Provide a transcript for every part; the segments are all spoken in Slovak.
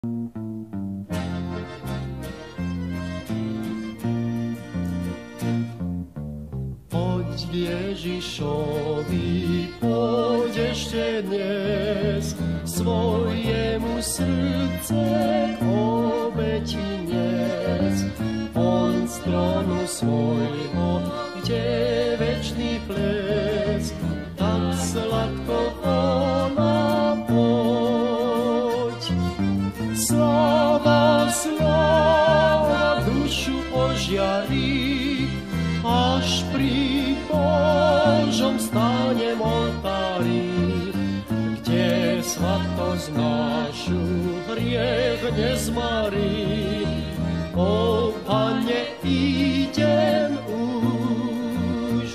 Ježišovi poď ešte dnes, svojemu srdce k obeti nes. On z trónu svojho, kde večný ples, tak sladko ona poď. Sláva, sláva, dušu ožiari, až pri Božom stánem oltári, kde svatosť našu hriech nezmarí. O Pane, idem už.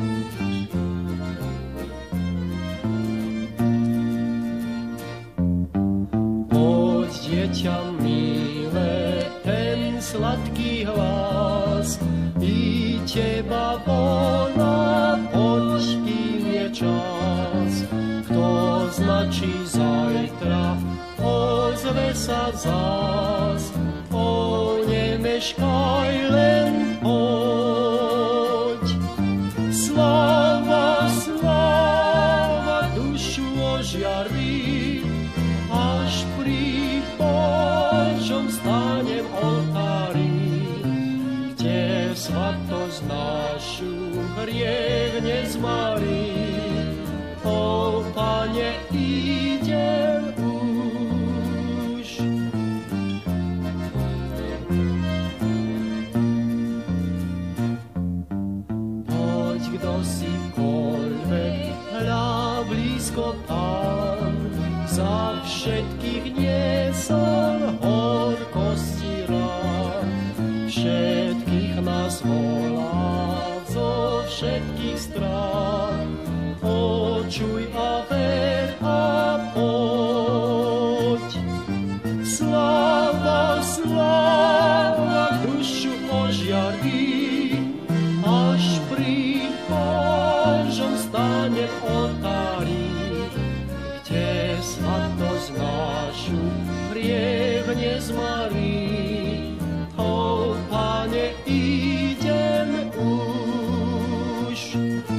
Poď, dieťa milé, ten sladký hlas i teba volá, poď, kým je čas. Kto značí zajtra, ozve sa zás. O, nemeškaj, len poď. Sláva, sláva, dušu ožiari, až pri Božom stánem oltári, kde svatosť našu hriech nezmarí. O Pane, idem už. Poď, kto si koľvek, hľa blízko Pán, za všetkých niesol horkosti rán. Všetkých nás volá zo všetkých strán. Počuj a ver a poď. Sláva, sláva, dušu ožiari, až pri Božom stánem oltári, kde svatosť našu hriech nezmarí. O Pane, idem už.